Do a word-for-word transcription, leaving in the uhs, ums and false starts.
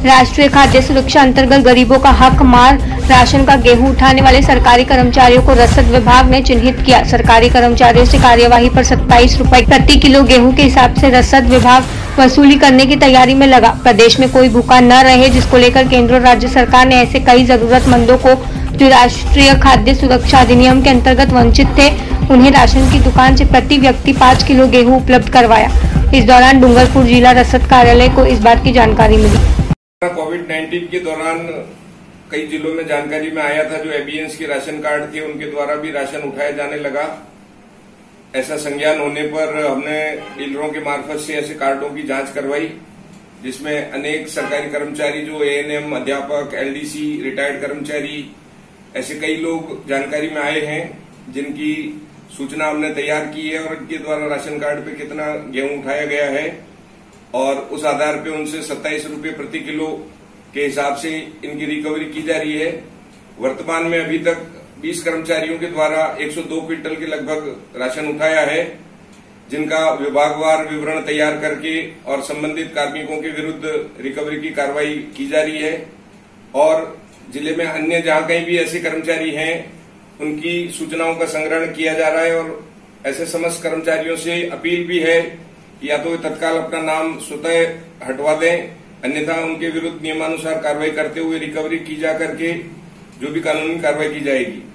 राष्ट्रीय खाद्य सुरक्षा अंतर्गत गरीबों का हक मार राशन का गेहूं उठाने वाले सरकारी कर्मचारियों को रसद विभाग ने चिन्हित किया। सरकारी कर्मचारियों से कार्यवाही पर सत्ताईस रुपए प्रति किलो गेहूं के हिसाब से रसद विभाग वसूली करने की तैयारी में लगा। प्रदेश में कोई भूखा न रहे, जिसको लेकर केंद्र और राज्य सरकार ने ऐसे कई जरूरतमंदों को जो राष्ट्रीय खाद्य सुरक्षा अधिनियम के अंतर्गत वंचित थे, उन्हें राशन की दुकान से प्रति व्यक्ति पाँच किलो गेहूं उपलब्ध करवाया। इस दौरान डूंगरपुर जिला रसद कार्यालय को इस बात की जानकारी मिली। कोविड उन्नीस के दौरान कई जिलों में जानकारी में आया था, जो एबीएंस के राशन कार्ड थे उनके द्वारा भी राशन उठाया जाने लगा। ऐसा संज्ञान होने पर हमने डीलरों के मार्फत से ऐसे कार्डों की जांच करवाई, जिसमें अनेक सरकारी कर्मचारी जो एएनएम, अध्यापक, एलडीसी, रिटायर्ड कर्मचारी, ऐसे कई लोग जानकारी में आए हैं, जिनकी सूचना हमने तैयार की है और इनके द्वारा राशन कार्ड पे कितना गेहूं उठाया गया है और उस आधार पे उनसे सत्ताईस रुपये प्रति किलो के हिसाब से इनकी रिकवरी की जा रही है। वर्तमान में अभी तक बीस कर्मचारियों के द्वारा एक सौ दो क्विंटल के लगभग राशन उठाया है, जिनका विभागवार विवरण तैयार करके और संबंधित कार्मिकों के विरुद्ध रिकवरी की कार्रवाई की जा रही है। और जिले में अन्य जहां कहीं भी ऐसे कर्मचारी हैं, उनकी सूचनाओं का संग्रहण किया जा रहा है और ऐसे समस्त कर्मचारियों से अपील भी है कि या तो वे तत्काल अपना नाम स्वतः हटवा दें, अन्यथा उनके विरुद्ध नियमानुसार कार्रवाई करते हुए रिकवरी की जा करके जो भी कानूनी कार्रवाई की जाएगी।